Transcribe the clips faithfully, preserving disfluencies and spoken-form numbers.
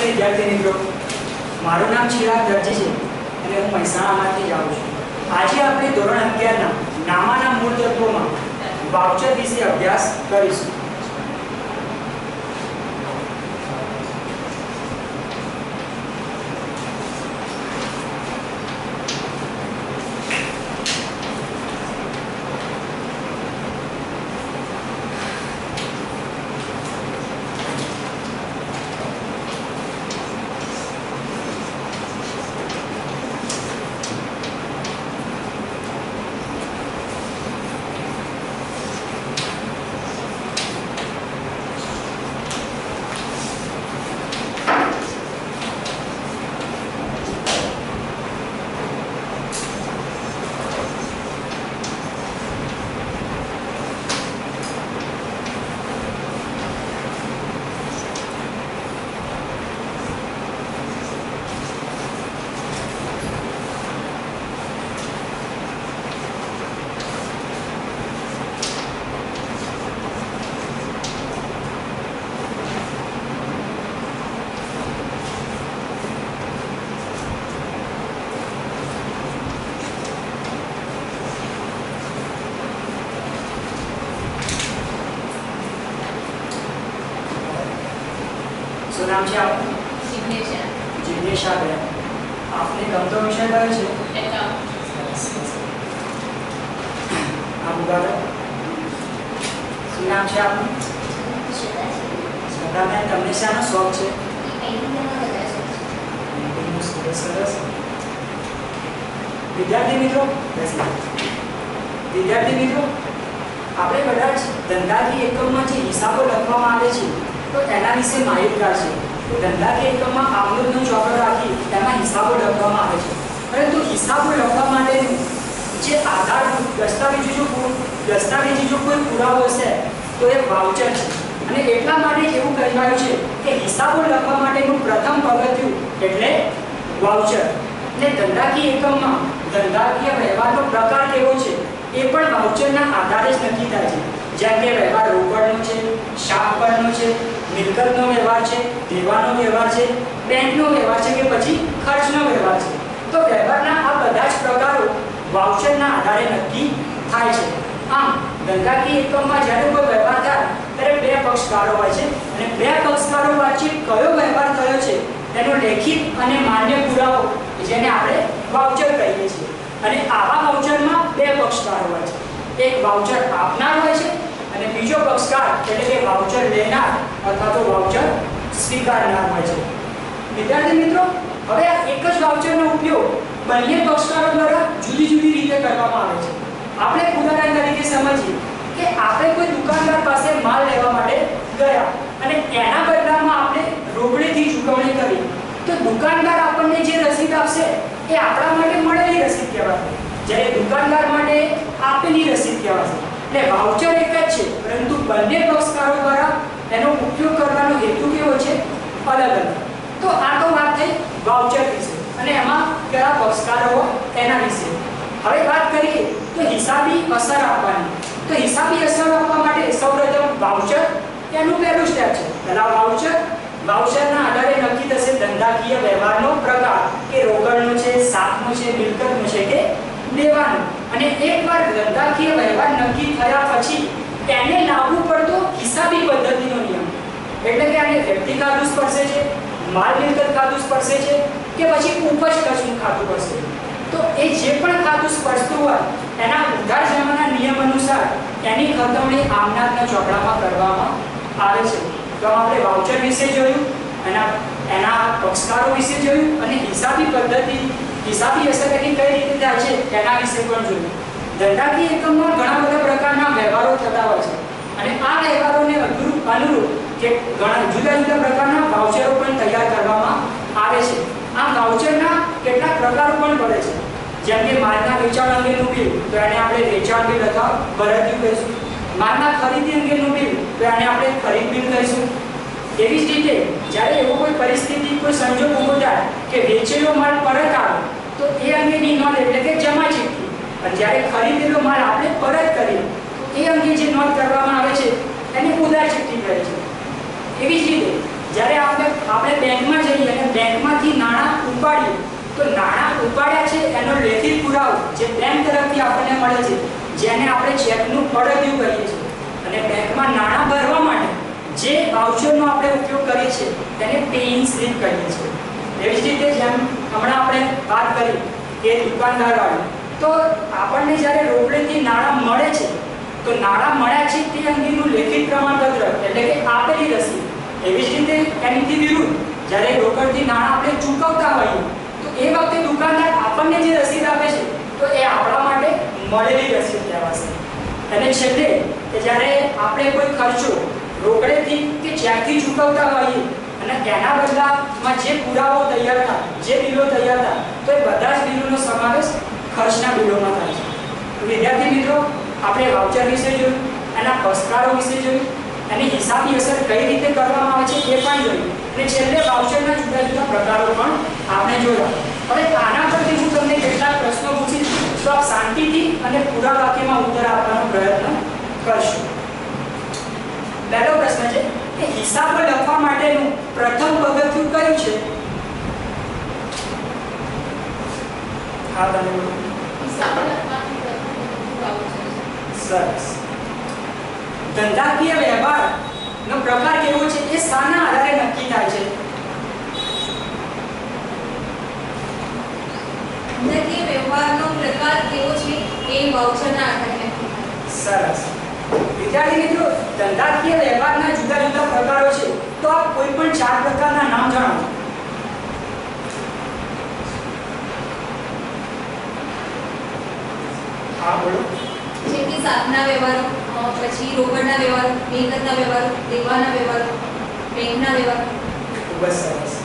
વિદ્યાર્થી મિત્રો, મારું નામ ચિરાગ દરજી છે અને હું મહેસાણામાંથી જ આવું છું. આજે આપણે ધોરણ અગિયાર ના નામાના મૂળ તત્વોમાં વાઉચર વિશે અભ્યાસ કરીશું. શું નામ છે આપનું? જિગ્નેશા. જિગ્નેશા બેન. આપને ગમતો વિષય કયો છે? એકાઉન્ટ. આપ ઉભા રહો. શું નામ છે આપનું? શ્રદ્ધા બેન, તમને શાનો શોખ છે? સરસ સરસ. વિદ્યાર્થી મિત્રો, બેસી વિદ્યાર્થી મિત્રો, આપણે કદાચ ધંધાકીય એકમમાં જે હિસાબો લખવામાં આવે છે તો એના વિશે માહિતગાર છે. તો ધંધાકીય એકમમાં આવડતનો ચોપડો રાખી તેમાં હિસાબો લખવામાં આવે છે. પરંતુ હિસાબો લખવા માટેનું જે આધાર દસ્તાવેજી જો દસ્તાવેજી જો કોઈ પુરાવો હશે તો એ વાઉચર છે. અને એટલા માટે એવું કહેવાયું છે કે હિસાબો લખવા માટેનું પ્રથમ પગથિયું એટલે વાઉચર. ને ધંધાકીય એકમમાં ધંધાકીય વ્યવહારનો પ્રકાર કેવો છે એ પણ વાઉચરના આધારે જ નક્કી થાય છે. જેમ કે વ્યવહાર રોકડનો છે, શાક પરનો છે, મિલકતનો વ્યવહાર છે, દેવાનો વ્યવહાર છે, બેંકનો વ્યવહાર છે કે પછી ખર્ચનો વ્યવહાર છે. તો વ્યવહારના આ બધા જ પ્રકારો વાઉચરના આધારે નક્કી થાય છે. આમ ધંધાકીય એકમમાં જ્યારે કોઈ વ્યવહાર થાય ત્યારે બે પક્ષકારો હોય છે અને બે પક્ષકારો વચ્ચે કયો વ્યવહાર થયો છે તેનો લેખિત અને માન્ય પુરાવો જેને આપણે વાઉચર કહીએ છીએ. અને આવા વાઉચરમાં બે પક્ષકારો હોય છે. એક વાઉચર આપનાર હોય છે અને બીજો પક્ષકાર એટલે કે વાઉચર લેનાર અથવા તો વાઉચર સ્વીકારનાર હોય છે. વિદ્યાર્થી મિત્રો, હવે આ એક જ વાઉચરનો ઉપયોગ બંને પક્ષકારો દ્વારા જુદી જુદી રીતે કરવામાં આવે છે. આપણે ઉદાહરણ તરીકે સમજીએ કે આપણે કોઈ દુકાનદાર પાસે માલ લેવા માટે ગયા અને એના બદલામાં આપણે રોકડેથી ચૂકવણી કરી તો દુકાનદાર આપણને જે રસીદ આપશે એ આપણા માટે મળેલી રસીદ કહેવાશે, જ્યારે દુકાનદાર માટે આપેલી રસીદ કહેવાશે. એટલે વાઉચર એક જ છે પરંતુ બંને પક્ષકારો દ્વારા એનો ઉપયોગ કરવાનો હેતુ કેવો છે? અલગ અલગ. તો આ તો વાત થઈ વાઉચર વિશે અને એમાં કયા પક્ષકારો હોય એના વિશે. હવે વાત કરીએ તો હિસાબી અસર આપવાની. તો હિસાબી અસર આપવા માટે સૌપ્રથમ વાઉચર એનું પહેલું સ્ટેપ છે. પહેલા વાઉચર વાઉચરના આધારે નક્કી થશે ધંધાકીય વ્યવહારનો પ્રકાર કે રોકડનો છે, શાકનો છે, મિલકતનો છે કે દેવાનો. અને એકવાર ધંધાકીય વ્યવહાર નક્કી થયા પછી તેને લાગુ પડતો હિસાબી પદ્ધતિનો નિયમ, એટલે કે આને વ્યક્તિ ખાતું સ્પર્શે છે, માલ મિલકત ખાતું સ્પર્શે છે કે પછી ઉપજ ખર્ચનું ખાતું સ્પર્શે. તો એ જે પણ ખાતું સ્પર્શતું હોય એના ઉધાર જમાના નિયમ અનુસાર એની ખતવણી આમનાથના ચોપડામાં કરવામાં આવે છે. તો આપણે વાઉચર વિશે જોયું, એના એના પક્ષકારો વિશે જોયું અને હિસાબી પદ્ધતિ હિસાબી અસર એની કઈ રીતે થાય છે તેના વિશે પણ જોયું. ધંધાકીય એકમમાં ઘણા બધા પ્રકારના વ્યવહારો થતા હોય છે અને આ વ્યવહારોને અનુરૂપ અનુરૂપ કે ઘણા જુદા જુદા પ્રકારના વાઉચરો પણ તૈયાર કરવામાં આવે છે. આ વાઉચરના કેટલાક પ્રકારો પણ પડે છે. જેમ કે માલના વેચાણ અંગેનું બિલ, તો એને આપણે વેચાણ બિલ અથવા ભરતીયું કહીશું. માલના ખરીદી અંગેનું બિલ, તો એને આપણે ખરીદ બિલ કહીશું. એવી જ રીતે જ્યારે એવો કોઈ પરિસ્થિતિ કોઈ સંજોગ ઊભો થાય કે વેચેલો માલ પરત આવે તો એ અંગેની નોંધ એટલે કે જમા ચિઠ્ઠી, અને જ્યારે ખરીદેલો માલ આપણે પરત કરીએ એ અંગે જે નોંધ કરવામાં આવે છે એને ઉધાર ચિઠ્ઠી કહે છે. એવી જ રીતે જ્યારે આપણે આપણે બેંકમાં જઈએ બેંકમાંથી નાણાં ઉપાડ્યું તો નાણાં ઉપાડ્યા છે એનો લેખિત પુરાવો જે બેંક તરફથી આપણને મળે છે, જેને આપણે ચેકનું પડ્યું કહીએ છીએ, અને બેંકમાં નાણાં ભરવા માટે જે વાઉચરનો આપણે ઉપયોગ કરીએ છીએ તેને પેઇંગ સ્લિપ કહીએ છીએ. એવી જ રીતે જેમ હમણાં આપણે વાત કરી કે દુકાનદારવાળી, તો આપણને જ્યારે રોકડેથી નાણાં મળે છે તો નાણાં મળ્યા છે તે અંગેનું લેખિત પ્રમાણપત્ર એટલે કે આપેલી રસીદ. એવી જ રીતે એની વિરુદ્ધ જ્યારે રોકડથી નાણાં આપણે ચૂકવતા હોઈએ તો એ વખતે દુકાનદાર આપણને જે રસીદ આપે છે તો એ આપણા માટે મળેલી રસીદ કહેવાશે. અને છેલ્લે કે જ્યારે આપણે કોઈ ખર્ચો રોકડેથી કે ચેકથી ચૂકવતા હોઈએ અને તેના બદલામાં જે પુરાવો તૈયાર થાય, જે બિલો તૈયાર થાય, તો એ બધા જ બિલોનો સમાવેશ ખર્ચના બિલોમાં થાય છે. તો વિદ્યાર્થી મિત્રો, આપણે વાઉચર વિશે જોયું, એના પસ્કારો વિશે જોયું, એની હિસાબી અસર કઈ રીતે કરવામાં આવે છે એ પણ જોયું, અને છેલ્લે વાઉચરના જુદા જુદા પ્રકારો પણ આપણે જોયા. હવે આના પરથી હું તમને કેટલાક પ્રશ્નો પૂછીશ તો આપ શાંતિથી અને પૂરા વાક્યમાં ઉત્તર આપવાનો પ્રયત્ન કરશો. પહેલો પ્રશ્ન છે કે હિસાબ લખવા માટેનું પ્રથમ પગથિયું કયું છે? હા, તમે બોલો. હિસાબ લખવાનું પ્રથમ પગથિયું વાઉચર છે. સરસ. ધંધાકીય વ્યવહારનો પ્રકાર કેવો છે એ શાના આધારે નક્કી થાય છે? ધંધાકીય વ્યવહારનો પ્રકાર કેવો છે એ વાઉચરના આધારે નક્કી થાય છે. સરસ. વિદ્યાર્થી મિત્રો, ધંધાકીય વ્યવહારના જુદા જુદા પ્રકારો છે, તો આપ કોઈ પણ ચાર પ્રકારના નામ જણાવો. હા, બોલો. જેમ કે સાતના વ્યવહારો, અ, પછી રોકડના વ્યવહારો, મિલકતના વ્યવહારો, દેવાના વ્યવહારો, બેંકના વ્યવહારો. ખૂબ જ સરસ.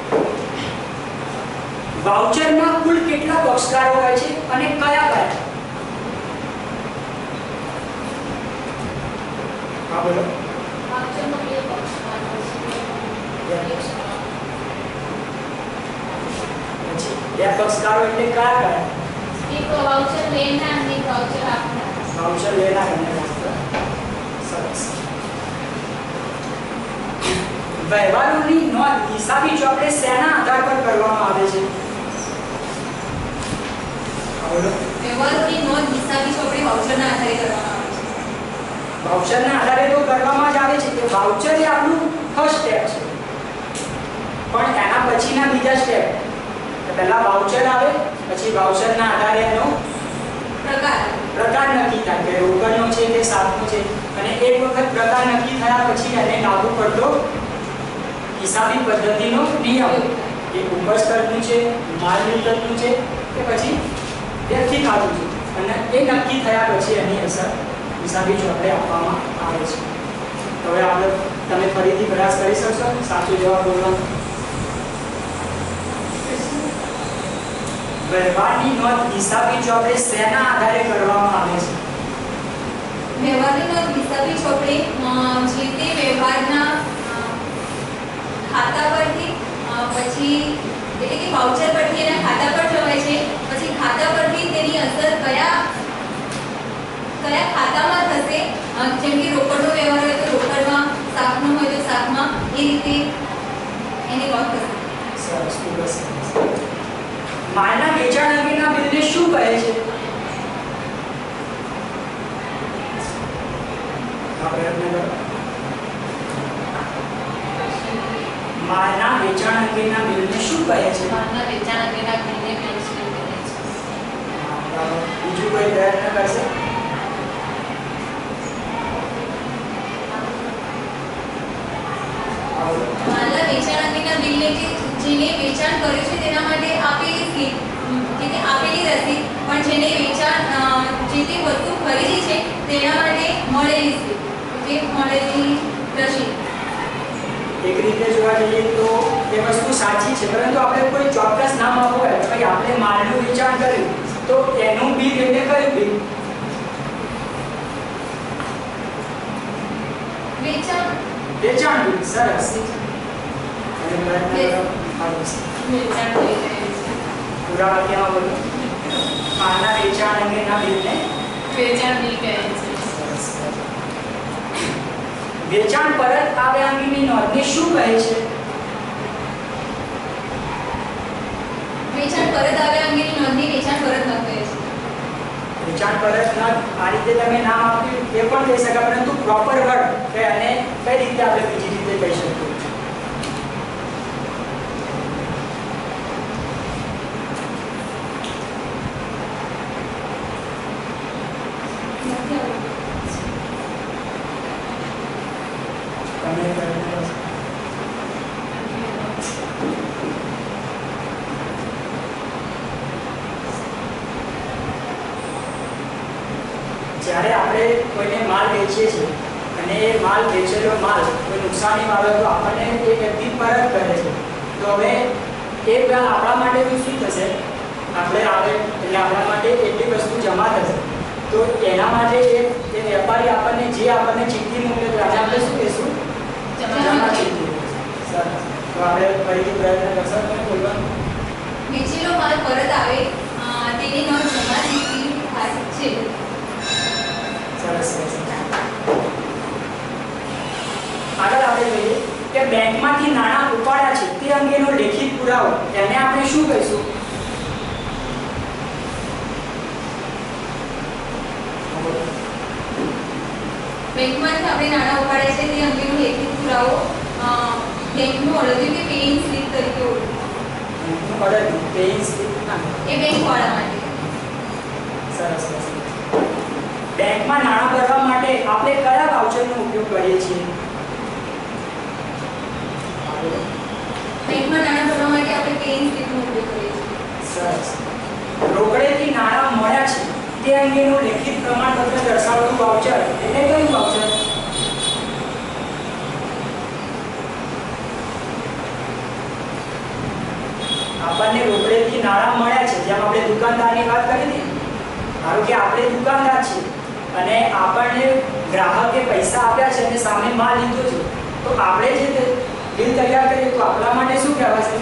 વાઉચરમાં કુલ કેટલા પક્ષકારો હોય છે અને કયા કયા? હા, બોલો. વાઉચરમાં બે પક્ષકાર હોય છે. પછી બે પક્ષકારો એટલે કયા કયા? એક વાઉચર લેનાર અને એક વાઉચર આપનાર. વાઉચર લેનાર અને આપનાર. સરસ. વ્યવહારોની નોંધ હિસાબી ચોપડે શેના આધાર પર કરવામાં આવે છે? વ્યવહારોની નોંધ હિસાબી ચોપડે વાઉચરના આધારે કરવામાં આવે છે. વાઉચરના આધારે તો કરવામાં જ આવે છે કે વાઉચર એ આપણું ફર્સ્ટ સ્ટેપ છે, પણ એના પછીના બીજા સ્ટેપ, પહેલા વાઉચર આવે, પછી વાઉચરના આધારે એનો પ્રકાર પ્રકાર નક્કી થાય કે રોકડનો છે કે સાતનો છે, અને એક વખત પ્રકાર નક્કી થયા પછી એને લાગુ પડતો હિસાબી પદ્ધતિનો નિયમ, એ ઉપજ ખર્ચનું છે, માલ મિલકતનું છે કે પછી વ્યક્તિ ખાતું છે, અને એ નક્કી થયા પછી એની અસર હિસાબી ચોપડે આપવામાં આવે છે. હવે આપણે તમે ફરીથી પ્રયાસ કરી શકશો સાચો જવાબ બોલવાનો? વ્યવહારની નોંધ હિસાબી ચોપડે શેના આધારે કરવામાં આવે છે? વ્યવહારની નોંધ હિસાબી ચોપડે જે તે વ્યવહારના ખાતા પરથી, પછી એટલે કે વાઉચર પરથી એના ખાતા પર જવાય છે, પછી ખાતા પરથી તેની અસર કયા કયા ખાતામાં થશે, જેમ કે રોકડનો વ્યવહાર હોય તો રોકડમાં, શાકનો હોય તો શાકમાં, એ રીતે એની નોંધ થશે. સરસ, ખૂબ જ સરસ. માલના વેચાણ અંગેના બિલને શું કહે છે? આ પ્રયત્ન કરો. માલના વેચાણ અંગેના બિલને શું કહે છે? માલના વેચાણ અંગેના બિલને પેન્શન કહે છે. બીજું કોઈ પ્રયત્ન કરશે? માલના વેચાણ અંગેના બિલને જે જેને વેચાણ કર્યું છે તેના માટે આપેલી સ્લીપ, જે તે આપેલી રસીદ, પણ જેને વેચાણ જે તે વસ્તુ ખરીદી છે તેના માટે મળેલી સ્લીપ, જે મળેલી રસીદ. એક રીતે જોવા જઈએ તો એ વસ્તુ સાચી છે, પરંતુ આપણે કોઈ ચોક્કસ નામ આપવું હોય તો ભાઈ આપણે માલનું વેચાણ કર્યું તો એનું બિલ એટલે કયું બિલ? વેચાણ વેચાણ બિલ. સરસ. અને પ્રયત્ન કરો. વેચાણ થઈ જાય છે. પૂરા વાક્યમાં બોલો. માલના વેચાણ અંગેના બિલને વેચાણ બિલ કહે છે. સરસ. વેચાણ પરત આવ્યા અંગેની નોંધને શું કહે છે? વેચાણ પરત આવ્યા અંગેની નોંધની વેચાણ પરત ન કહે છે. વેચાણ પરત ન આ રીતે તમે નામ આપ્યું એ પણ કહી શકાય, પરંતુ પ્રોપર વર્ડ કે અને કઈ રીતે આપણે બીજી રીતે કહી શકીએ? તમે જ્યારે આપણે કોઈને માલ વેચીએ છીએ અને એ માલ વેચેલો માલ કોઈ નુકસાની વાળો તો આપણને એ વ્યક્તિ પરત કરે છે, તો હવે એ આપણા માટે તો શું થશે? આપણે આવે એટલે આપણા માટે એટલી વસ્તુ જમા થશે, તો એના માટે એ એ વેપારી આપણને જે આપણને ચીઠ્ઠી મોકલે તો આજે આપણે શું કહીશું? જમા ચીઠ્ઠી. સરસ. તો આપણે ફરીથી પ્રયત્ન કરશો તમે બોલવાનું. વેચેલો માલ પરત આવે અ, તેની નોંધ જમા ચીઠ્ઠી થાય છે. સરસ સરસ. આગળ આપણે જોઈએ કે બેંકમાંથી નાણાં ઉપાડ્યા છે તે અંગેનો લેખિત પુરાવો, એને આપણે શું કહીશું? બેંકમાંથી આપણે નાણાં ઉપાડ્યા છે તે અંગેનો લેખિત પુરાવો અ, બેંકનું અડધ્યું કે પેઇંગ સ્લીપ તરીકે ઓળખાય. અડધ્યું પેઇંગ સ્લીપ ના એ બેંકવાળા માટે. સરસ સરસ. બેંકમાં નાણાં ભરવા માટે આપણે કયા વાઉચરનો ઉપયોગ કરીએ છીએ? બેંકમાં નાણાં ભરવા માટે આપણે પેઇંગ સ્લીપનો ઉપયોગ કરીએ છીએ. સરસ. રોકડેથી નાણાં મળ્યા છે તે અંગેનું લેખિત પ્રમાણપત્ર દર્શાવતું વાઉચર એટલે કયું વાઉચર? આપણને રોકડેથી નાણાં મળ્યા છે, જેમ આપણે દુકાનદારની વાત કરી હતી. ધારો કે આપણે દુકાનદાર છીએ અને આપણને ગ્રાહકે પૈસા આપ્યા છે અને સામે માલ લીધો છે, તો આપણે જે બિલ તૈયાર કરીએ તો આપણા માટે શું કહેવાશે?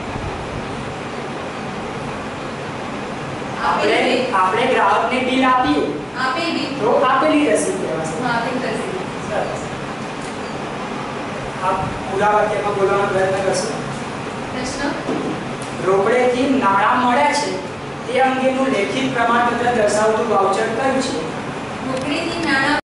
આપણે આપણે ગ્રાહકને બિલ આપ્યું આપેલી તો આપેલી રસીદ કહેવાશે. હા, આપેલી રસીદ. સરસ. આપ પૂરા વાક્યમાં બોલવાનો પ્રયત્ન કરશો. પ્રશ્ન રોકડેથી નાણાં મળ્યા છે તે અંગેનું લેખિત પ્રમાણપત્ર દર્શાવતું વાઉચર કયું છે? રોકડેથી નાણાં